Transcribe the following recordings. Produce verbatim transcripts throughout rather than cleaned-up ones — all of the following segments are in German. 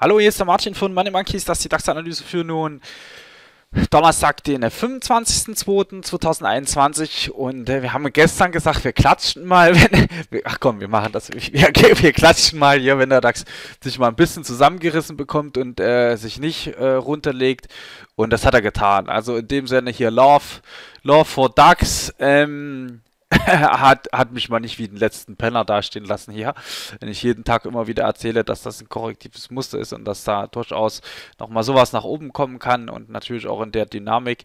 Hallo, hier ist der Martin von Money Monkeys, das ist die DAX-Analyse für nun Donnerstag, den fünfundzwanzigsten zweiten zweitausendeinundzwanzig und äh, wir haben gestern gesagt, wir klatschen mal, wenn, ach komm, wir machen das, wir, wir klatschen mal hier, wenn der DAX sich mal ein bisschen zusammengerissen bekommt und äh, sich nicht äh, runterlegt, und das hat er getan. Also in dem Sinne hier Love, Love for DAX, ähm, hat, hat mich mal nicht wie den letzten Penner dastehen lassen hier, wenn ich jeden Tag immer wieder erzähle, dass das ein korrektives Muster ist und dass da durchaus nochmal sowas nach oben kommen kann und natürlich auch in der Dynamik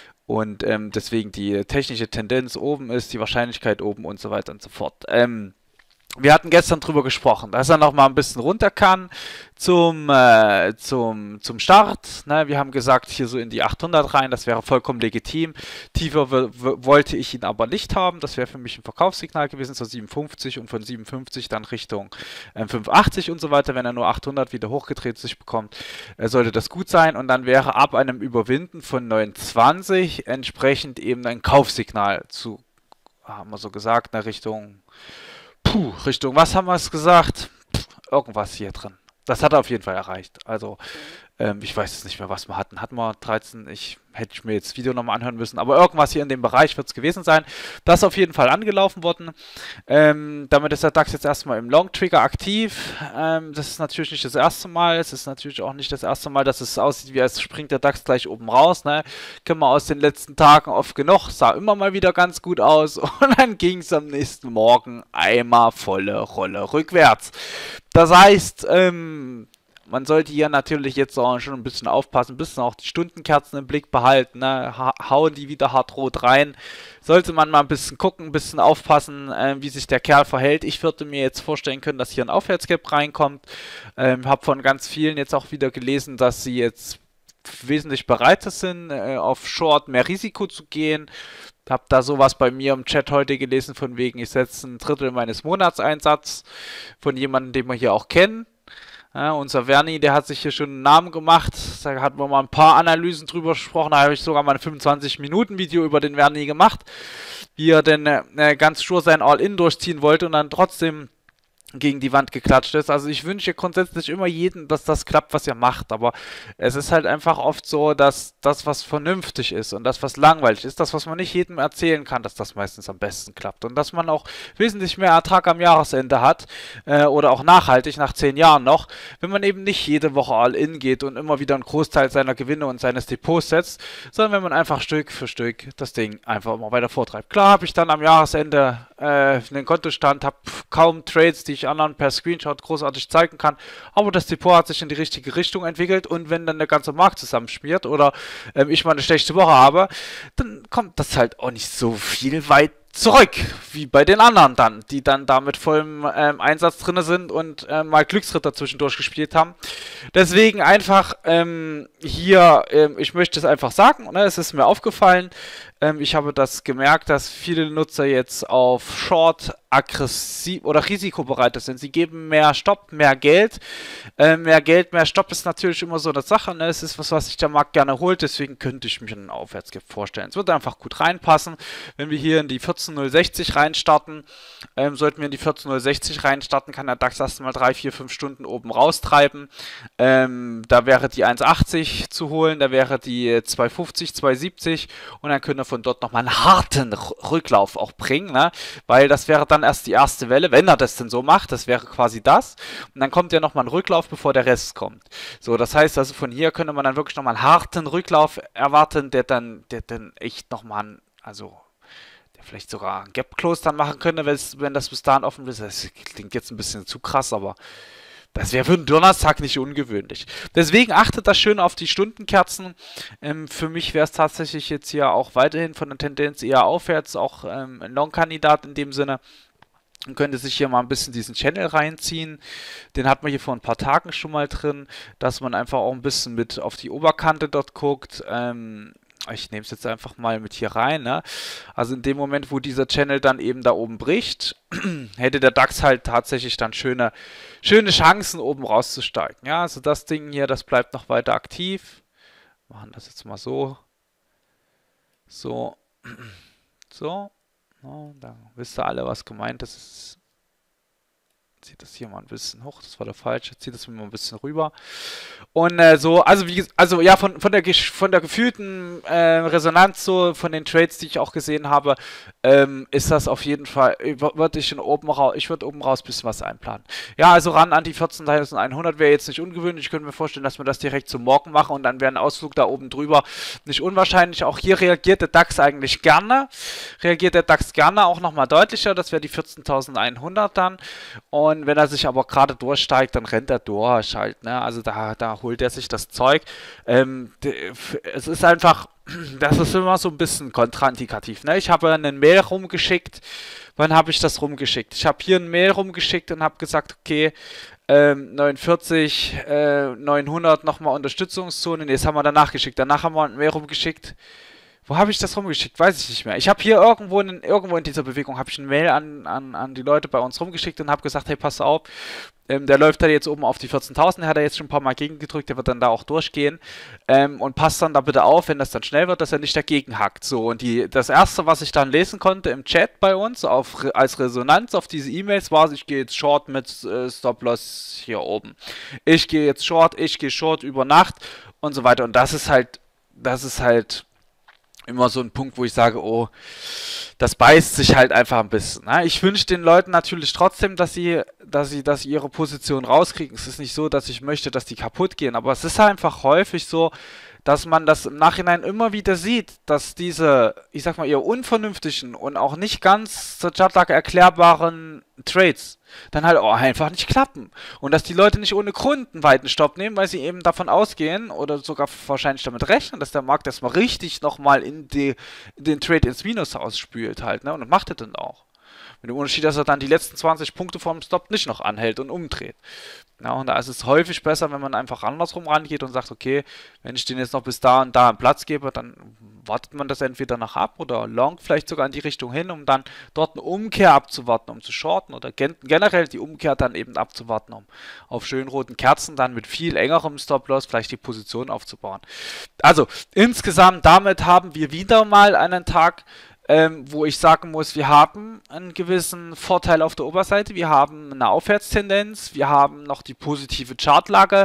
und ähm, deswegen die technische Tendenz oben ist, die Wahrscheinlichkeit oben und so weiter und so fort. Ähm, Wir hatten gestern drüber gesprochen, dass er noch mal ein bisschen runter kann zum, äh, zum, zum Start. Ne? Wir haben gesagt, hier so in die achthundert rein, das wäre vollkommen legitim. Tiefer wollte ich ihn aber nicht haben. Das wäre für mich ein Verkaufssignal gewesen zur siebenundfünfzig und von siebenundfünfzig dann Richtung äh, fünfundachtzig und so weiter. Wenn er nur achthundert wieder hochgedreht sich bekommt, äh, sollte das gut sein. Und dann wäre ab einem Überwinden von neunundzwanzig entsprechend eben ein Kaufsignal zu, haben wir so gesagt, in Richtung... Puh, Richtung, was haben wir es gesagt? Pff, irgendwas hier drin. Das hat er auf jeden Fall erreicht. Also, ähm, ich weiß jetzt nicht mehr, was wir hatten. Hatten wir dreizehn? Ich hätte ich mir jetzt das Video nochmal anhören müssen. Aber irgendwas hier in dem Bereich wird es gewesen sein. Das ist auf jeden Fall angelaufen worden. Ähm, damit ist der DAX jetzt erstmal im Long Trigger aktiv. Ähm, das ist natürlich nicht das erste Mal. Es ist natürlich auch nicht das erste Mal, dass es aussieht, wie als springt der DAX gleich oben raus. Ne? Kennen wir aus den letzten Tagen oft genug. Sah immer mal wieder ganz gut aus. Und dann ging es am nächsten Morgen einmal volle Rolle rückwärts. Das heißt, ähm, man sollte hier natürlich jetzt auch schon ein bisschen aufpassen, ein bisschen auch die Stundenkerzen im Blick behalten, ne? Ha hauen die wieder hart rot rein. Sollte man mal ein bisschen gucken, ein bisschen aufpassen, äh, wie sich der Kerl verhält. Ich würde mir jetzt vorstellen können, dass hier ein Aufwärtsgap reinkommt. Ähm, habe von ganz vielen jetzt auch wieder gelesen, dass sie jetzt wesentlich bereiter sind, äh, auf Short mehr Risiko zu gehen. Habe da sowas bei mir im Chat heute gelesen, von wegen, ich setze ein Drittel meines Monatseinsatz von jemandem, den wir hier auch kennen. Ja, unser Verni, der hat sich hier schon einen Namen gemacht. Da hatten wir mal ein paar Analysen drüber gesprochen. Da habe ich sogar mal ein fünfundzwanzig Minuten Video über den Verni gemacht, wie er denn äh, ganz stur sein All-In durchziehen wollte und dann trotzdem gegen die Wand geklatscht ist. Also ich wünsche grundsätzlich immer jedem, dass das klappt, was ihr macht, aber es ist halt einfach oft so, dass das, was vernünftig ist und das, was langweilig ist, das, was man nicht jedem erzählen kann, dass das meistens am besten klappt und dass man auch wesentlich mehr Ertrag am Jahresende hat äh, oder auch nachhaltig nach zehn Jahren noch, wenn man eben nicht jede Woche all-in geht und immer wieder einen Großteil seiner Gewinne und seines Depots setzt, sondern wenn man einfach Stück für Stück das Ding einfach immer weiter vortreibt. Klar habe ich dann am Jahresende äh, einen Kontostand, habe kaum Trades, die ich anderen per Screenshot großartig zeigen kann, aber das Depot hat sich in die richtige Richtung entwickelt und wenn dann der ganze Markt zusammenschmiert oder ähm, ich mal eine schlechte Woche habe, dann kommt das halt auch nicht so viel weit zurück, wie bei den anderen dann, die dann da mit vollem ähm, Einsatz drin sind und ähm, mal Glücksritter zwischendurch gespielt haben. Deswegen einfach ähm, hier, ähm, ich möchte es einfach sagen, ne, es ist mir aufgefallen, ähm, ich habe das gemerkt, dass viele Nutzer jetzt auf Short aggressiv oder risikobereiter sind. Sie geben mehr Stopp, mehr Geld. Äh, mehr Geld, mehr Stopp ist natürlich immer so eine Sache. Ne? Es ist was, was sich der Markt gerne holt. Deswegen könnte ich mir einen Aufwärtsgap vorstellen. Es wird einfach gut reinpassen. Wenn wir hier in die vierzehn null sechzig reinstarten, ähm, sollten wir in die vierzehn null sechzig reinstarten, kann der DAX erstmal drei, vier, fünf Stunden oben raustreiben. Ähm, da wäre die eins achtzig zu holen, da wäre die zwei fünfzig, zwei siebzig und dann können wir von dort nochmal einen harten Rücklauf auch bringen, ne? Weil das wäre dann erst die erste Welle, wenn er das denn so macht, das wäre quasi das. Und dann kommt ja nochmal ein Rücklauf, bevor der Rest kommt. So, das heißt also, von hier könnte man dann wirklich nochmal einen harten Rücklauf erwarten, der dann, der dann echt nochmal, also, der vielleicht sogar ein Gap Close dann machen könnte, wenn das bis dahin offen ist. Das klingt jetzt ein bisschen zu krass, aber das wäre für einen Donnerstag nicht ungewöhnlich. Deswegen achtet da schön auf die Stundenkerzen. Ähm, für mich wäre es tatsächlich jetzt hier auch weiterhin von der Tendenz eher aufwärts, auch ähm, ein Long-Kandidat in dem Sinne. Man könnte sich hier mal ein bisschen diesen Channel reinziehen. Den hat man hier vor ein paar Tagen schon mal drin, dass man einfach auch ein bisschen mit auf die Oberkante dort guckt. Ähm, ich nehme es jetzt einfach mal mit hier rein. Ne? Also in dem Moment, wo dieser Channel dann eben da oben bricht, hätte der DAX halt tatsächlich dann schöne, schöne Chancen, oben rauszusteigen. Ja, also das Ding hier, das bleibt noch weiter aktiv. Machen das jetzt mal so. So. So. Ja, da wisst ihr alle, was gemeint ist. zieht das hier mal ein bisschen hoch, das war der falsche, zieht das mal ein bisschen rüber. Und äh, so, also wie also ja, von, von der von der gefühlten äh, Resonanz so, von den Trades, die ich auch gesehen habe, ähm, ist das auf jeden Fall, würde ich in oben raus, ich würde oben raus ein bisschen was einplanen. Ja, also ran an die vierzehntausendeinhundert wäre jetzt nicht ungewöhnlich. Ich könnte mir vorstellen, dass wir das direkt zum Morgen machen und dann wäre ein Ausflug da oben drüber nicht unwahrscheinlich. Auch hier reagiert der DAX eigentlich gerne, reagiert der DAX gerne auch nochmal deutlicher, das wäre die vierzehntausendeinhundert dann. Und wenn er sich aber gerade durchsteigt, dann rennt er durch halt, ne? Also da, da holt er sich das Zeug. Ähm, es ist einfach, das ist immer so ein bisschen kontraindikativ, ne? Ich habe eine Mail rumgeschickt. Wann habe ich das rumgeschickt? Ich habe hier eine Mail rumgeschickt und habe gesagt, okay, ähm, neunundvierzig, äh, neunhundert nochmal Unterstützungszone. Ne, das haben wir danach geschickt. Danach haben wir eine Mail rumgeschickt. Wo habe ich das rumgeschickt? Weiß ich nicht mehr. Ich habe hier irgendwo in, irgendwo in dieser Bewegung habe ich eine Mail an, an, an die Leute bei uns rumgeschickt und habe gesagt, hey, pass auf, ähm, der läuft da jetzt oben auf die vierzehntausend, der hat er jetzt schon ein paar Mal gegengedrückt, der wird dann da auch durchgehen ähm, und passt dann da bitte auf, wenn das dann schnell wird, dass er nicht dagegen hackt. So, und die, das erste, was ich dann lesen konnte im Chat bei uns, auf, als Resonanz auf diese E-Mails war, ich gehe jetzt Short mit äh, Stop-Loss hier oben. Ich gehe jetzt Short, ich gehe Short über Nacht und so weiter. Und das ist halt, das ist halt immer so ein Punkt, wo ich sage, oh, das beißt sich halt einfach ein bisschen. Ne? Ich wünsche den Leuten natürlich trotzdem, dass sie, dass sie, dass sie ihre Position rauskriegen. Es ist nicht so, dass ich möchte, dass die kaputt gehen, aber es ist einfach häufig so, dass man das im Nachhinein immer wieder sieht, dass diese, ich sag mal, eher unvernünftigen und auch nicht ganz zur Chartlage erklärbaren Trades dann halt auch einfach nicht klappen. Und dass die Leute nicht ohne Grund einen weiten Stopp nehmen, weil sie eben davon ausgehen oder sogar wahrscheinlich damit rechnen, dass der Markt erstmal richtig nochmal in, die, in den Trade ins Minus ausspült halt, ne? Und das macht er dann auch. Mit dem Unterschied, dass er dann die letzten zwanzig Punkte vom Stop nicht noch anhält und umdreht. Ja, und da ist es häufig besser, wenn man einfach andersrum rangeht und sagt, okay, wenn ich den jetzt noch bis da und da einen Platz gebe, dann wartet man das entweder nach ab oder long vielleicht sogar in die Richtung hin, um dann dort eine Umkehr abzuwarten, um zu shorten oder gen generell die Umkehr dann eben abzuwarten, um auf schön roten Kerzen dann mit viel engerem Stop-Loss vielleicht die Position aufzubauen. Also insgesamt damit haben wir wieder mal einen Tag, Ähm, wo ich sagen muss, wir haben einen gewissen Vorteil auf der Oberseite, wir haben eine Aufwärtstendenz, wir haben noch die positive Chartlage,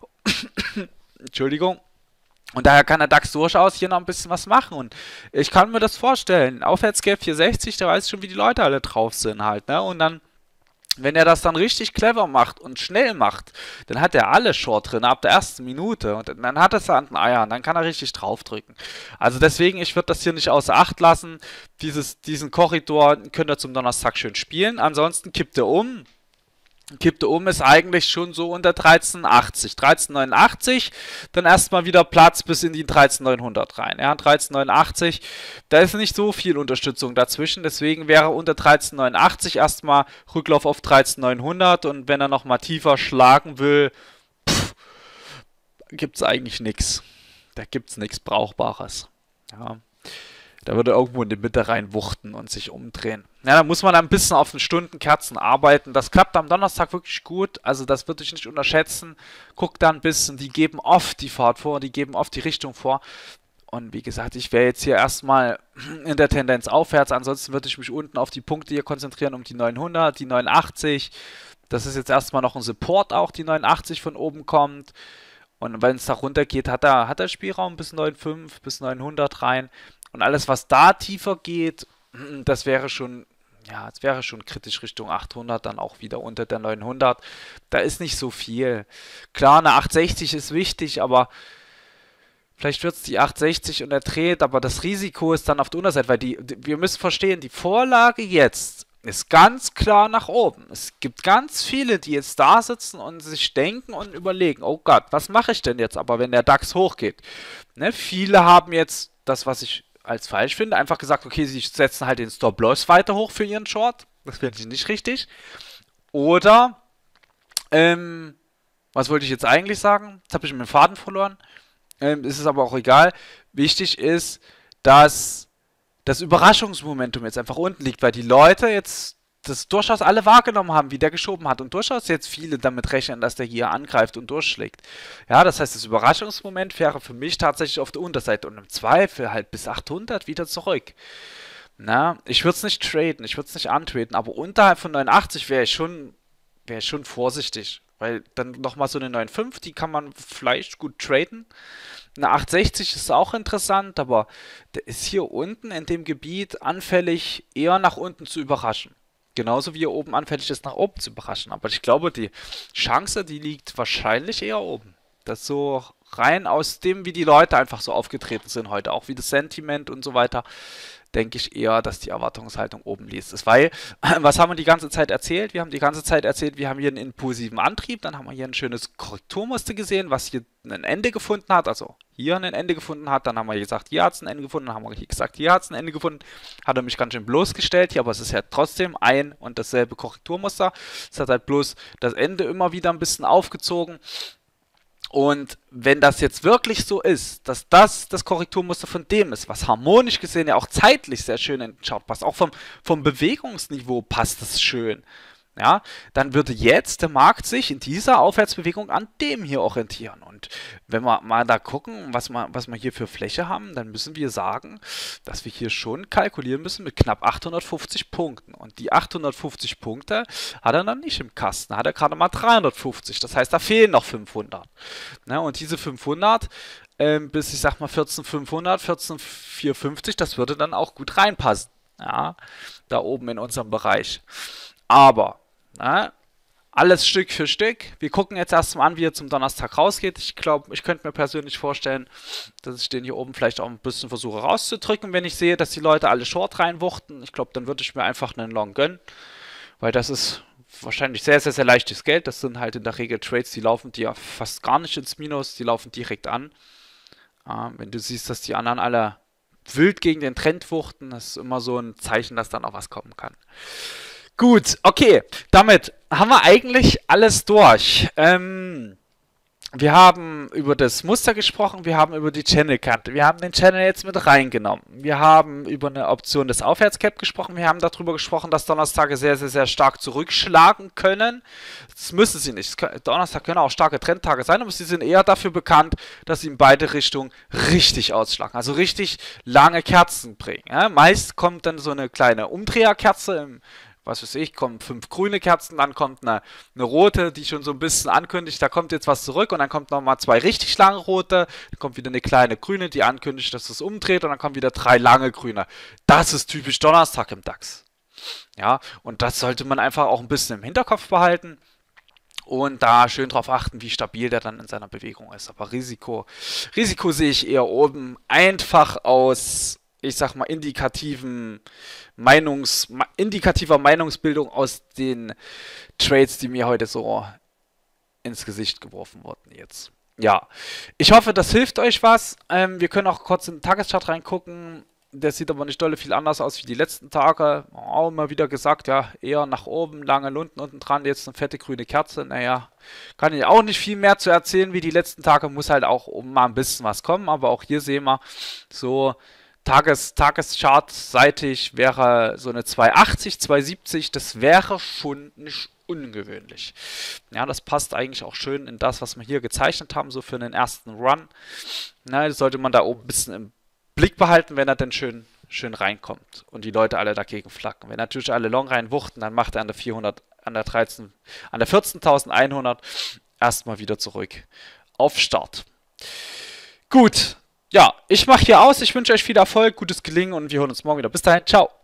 Entschuldigung, und daher kann der DAX durchaus hier noch ein bisschen was machen und ich kann mir das vorstellen, Aufwärtsgap vierhundertsechzig, da weiß ich schon, wie die Leute alle drauf sind halt, ne, und dann wenn er das dann richtig clever macht und schnell macht, dann hat er alle Short drin ab der ersten Minute und dann hat er es an den Eiern, dann kann er richtig draufdrücken. Also deswegen, ich würde das hier nicht außer Acht lassen. Dieses, diesen Korridor könnt ihr zum Donnerstag schön spielen. Ansonsten kippt er um. Kippte um ist eigentlich schon so unter dreizehn achtzig, dreizehn neunundachtzig, dann erstmal wieder Platz bis in die dreizehn neunhundert rein. Ja, dreizehn neunundachtzig, da ist nicht so viel Unterstützung dazwischen, deswegen wäre unter dreizehn neunundachtzig erstmal Rücklauf auf dreizehn neunhundert und wenn er nochmal tiefer schlagen will, gibt es eigentlich nichts. Da gibt es nichts Brauchbares. Ja. Da würde er irgendwo in die Mitte reinwuchten und sich umdrehen. Ja, da muss man ein bisschen auf den Stundenkerzen arbeiten. Das klappt am Donnerstag wirklich gut. Also das würde ich nicht unterschätzen. Guckt da ein bisschen. Die geben oft die Fahrt vor. Die geben oft die Richtung vor. Und wie gesagt, ich wäre jetzt hier erstmal in der Tendenz aufwärts. Ansonsten würde ich mich unten auf die Punkte hier konzentrieren, um die neunhundert, die neunundachtzig. Das ist jetzt erstmal noch ein Support auch, die neunundachtzig von oben kommt. Und wenn es da runter geht, hat er, hat er Spielraum bis neun Komma fünf, bis neunhundert rein. Und alles, was da tiefer geht, das wäre schon, ja, es wäre schon kritisch Richtung achthundert, dann auch wieder unter der neunhundert. Da ist nicht so viel. Klar, eine achthundertsechzig ist wichtig, aber vielleicht wird es die achthundertsechzig und er dreht, aber das Risiko ist dann auf der Unterseite, weil die, die, wir müssen verstehen, die Vorlage jetzt ist ganz klar nach oben. Es gibt ganz viele, die jetzt da sitzen und sich denken und überlegen, oh Gott, was mache ich denn jetzt aber, wenn der DAX hochgeht? Ne, viele haben jetzt das, was ich als falsch finde, einfach gesagt, okay, sie setzen halt den Stop-Loss weiter hoch für ihren Short. Das finde ich nicht richtig. Oder, ähm, was wollte ich jetzt eigentlich sagen? Jetzt habe ich mir den Faden verloren. Ähm, ist es aber auch egal. Wichtig ist, dass das Überraschungsmomentum jetzt einfach unten liegt, weil die Leute jetzt das durchaus alle wahrgenommen haben, wie der geschoben hat und durchaus jetzt viele damit rechnen, dass der hier angreift und durchschlägt. Ja, das heißt, das Überraschungsmoment wäre für mich tatsächlich auf der Unterseite und im Zweifel halt bis achthundert wieder zurück. Na, ich würde es nicht traden, ich würde es nicht antraden, aber unterhalb von neunundachtzig wäre ich schon wäre ich schon vorsichtig. Weil dann nochmal so eine neun Komma fünf, die kann man vielleicht gut traden. Eine acht sechzig ist auch interessant, aber der ist hier unten in dem Gebiet anfällig, eher nach unten zu überraschen. Genauso wie er oben anfällig ist, nach oben zu überraschen. Aber ich glaube, die Chance, die liegt wahrscheinlich eher oben. Das so rein aus dem, wie die Leute einfach so aufgetreten sind heute, auch wie das Sentiment und so weiter, denke ich eher, dass die Erwartungshaltung oben liegt. Das weil, was haben wir die ganze Zeit erzählt? Wir haben die ganze Zeit erzählt, wir haben hier einen impulsiven Antrieb, dann haben wir hier ein schönes Korrekturmuster gesehen, was hier ein Ende gefunden hat, also hier ein Ende gefunden hat, dann haben wir gesagt, hier hat es ein Ende gefunden, dann haben wir hier gesagt, hier hat es ein Ende gefunden, hat er mich ganz schön bloßgestellt hier, aber es ist ja trotzdem ein und dasselbe Korrekturmuster. Es hat halt bloß das Ende immer wieder ein bisschen aufgezogen. Und wenn das jetzt wirklich so ist, dass das das Korrekturmuster von dem ist, was harmonisch gesehen ja auch zeitlich sehr schön in den Chart passt, auch vom, vom Bewegungsniveau passt das schön, ja, dann würde jetzt der Markt sich in dieser Aufwärtsbewegung an dem hier orientieren. Und wenn wir mal da gucken, was wir, was wir hier für Fläche haben, dann müssen wir sagen, dass wir hier schon kalkulieren müssen mit knapp achthundertfünfzig Punkten. Und die achthundertfünfzig Punkte hat er dann nicht im Kasten, hat er gerade mal dreihundertfünfzig. Das heißt, da fehlen noch fünfhundert. Ne, und diese fünfhundert ähm, bis, ich sag mal, vierzehntausendfünfhundert, vierzehntausendvierhundertfünfzig, das würde dann auch gut reinpassen. Ja, da oben in unserem Bereich. Aber, na, alles Stück für Stück. Wir gucken jetzt erstmal an, wie er zum Donnerstag rausgeht. Ich glaube, ich könnte mir persönlich vorstellen, dass ich den hier oben vielleicht auch ein bisschen versuche rauszudrücken, wenn ich sehe, dass die Leute alle Short reinwuchten. Ich glaube, dann würde ich mir einfach einen Long gönnen, weil das ist wahrscheinlich sehr, sehr, sehr leichtes Geld. Das sind halt in der Regel Trades, die laufen dir fast gar nicht ins Minus, die laufen direkt an. Ähm, wenn du siehst, dass die anderen alle wild gegen den Trend wuchten, das ist immer so ein Zeichen, dass dann auch was kommen kann. Gut, okay, damit haben wir eigentlich alles durch. Ähm, wir haben über das Muster gesprochen, wir haben über die Channel-Kante, wir haben den Channel jetzt mit reingenommen. Wir haben über eine Option des Aufwärtscap gesprochen, wir haben darüber gesprochen, dass Donnerstage sehr, sehr, sehr stark zurückschlagen können. Das müssen sie nicht. Donnerstag können auch starke Trendtage sein, aber sie sind eher dafür bekannt, dass sie in beide Richtungen richtig ausschlagen, also richtig lange Kerzen bringen. Ja? Meist kommt dann so eine kleine Umdreherkerze im was weiß ich, kommen fünf grüne Kerzen, dann kommt eine, eine rote, die schon so ein bisschen ankündigt, da kommt jetzt was zurück und dann kommt nochmal zwei richtig lange rote, dann kommt wieder eine kleine grüne, die ankündigt, dass es umdreht und dann kommen wieder drei lange grüne. Das ist typisch Donnerstag im DAX. Ja, und das sollte man einfach auch ein bisschen im Hinterkopf behalten und da schön drauf achten, wie stabil der dann in seiner Bewegung ist. Aber Risiko, Risiko sehe ich eher oben, einfach aus, ich sag mal, indikativen Meinungs, indikativer Meinungsbildung aus den Trades, die mir heute so ins Gesicht geworfen wurden jetzt. Ja, ich hoffe, das hilft euch was. Ähm, wir können auch kurz in den Tageschart reingucken. Der sieht aber nicht dolle viel anders aus wie die letzten Tage. Auch immer wieder gesagt, ja, eher nach oben, lange Lunden unten dran, jetzt eine fette grüne Kerze. Naja, kann ich auch nicht viel mehr zu erzählen wie die letzten Tage. Muss halt auch oben mal ein bisschen was kommen, aber auch hier sehen wir so Tages, Tageschart-seitig wäre so eine zwei achtzig, zwei siebzig, das wäre schon nicht ungewöhnlich. Ja, das passt eigentlich auch schön in das, was wir hier gezeichnet haben, so für den ersten Run. Na, das sollte man da oben ein bisschen im Blick behalten, wenn er denn schön, schön reinkommt und die Leute alle dagegen flacken. Wenn natürlich alle Long reinwuchten, dann macht er an der vierhundert, an der dreizehn, an der vierzehntausendeinhundert erstmal wieder zurück auf Start. Gut. Ja, ich mache hier aus. Ich wünsche euch viel Erfolg, gutes Gelingen und wir hören uns morgen wieder. Bis dahin, ciao.